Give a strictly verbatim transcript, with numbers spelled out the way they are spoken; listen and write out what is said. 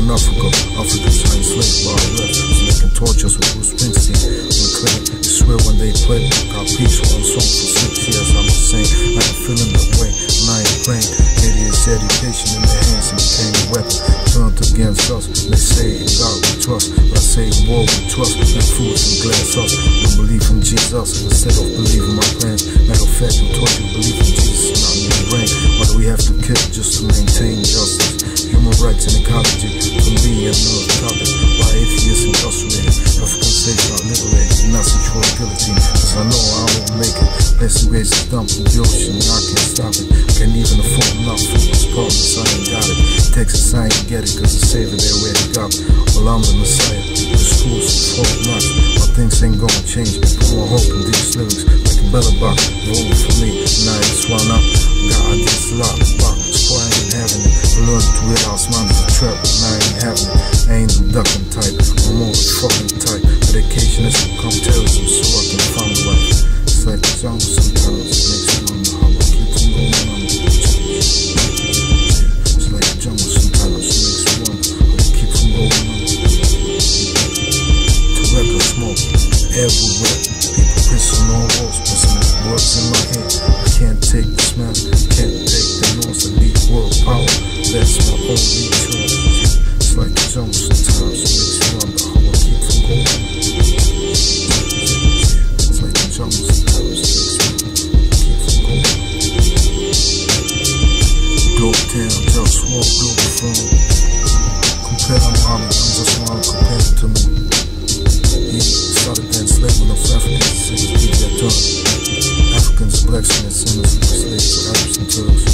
Africa, Africa's high slave bar left, so they can torture us with Bruce Springsteen. When clear, they swear when they play, got peace one song for six years, I'm the same. I ain't feeling that way, and I ain't playing. Idiots, education in their hands and became a weapon. Turned against us, they say in God we trust, but I say in war we trust, and fools and glass us. We believe in Jesus instead of believing my plans. Matter of fact, we taught you to believe in Jesus, not in the rain. Why do we have to kill just to maintain justice? Human rights and ecology, for me another topic. Why atheists incarcerated, African slaves not liberated, not sexual guillotine, cause I know I won't make it. Let's erase the dump in the ocean, I can't stop it. I can't even afford enough for this promise, I ain't got it. Texas, I ain't get it, cause the savior they already got it. Well, I'm the Messiah, the schools is hope not. My things ain't gonna change, put more hope in these lyrics. Like a better box, rolling for me, now it's why not. God, this lot, box, so I ain't having it. I learned to it out, mine is a trap, and I ain't having it. I ain't the ducking type, I'm more the fucking type. Medication is to become terrorism, so I can find the right. It's like the jungle sometimes, it makes me wonder how I keep from going on. It's like the jungle sometimes, it makes me wonder how I keep from going on. Tobacco smoke everywhere, people pissing on walls, pissing words in my head. I can't take the smell, can't take the noise, I need world power, that's my only choice. It's like the jungle sometimes, it makes me wonder how I keep from going on. It's like the jungle sometimes, it makes me wonder how I keep from going on. Go down, just walk, go from. Compare Muhammad, I'm just one compared to me. He started to enslave enough Africans to see his people get done. Africans, blacks, and sinners were slaves to Arabs and Turks.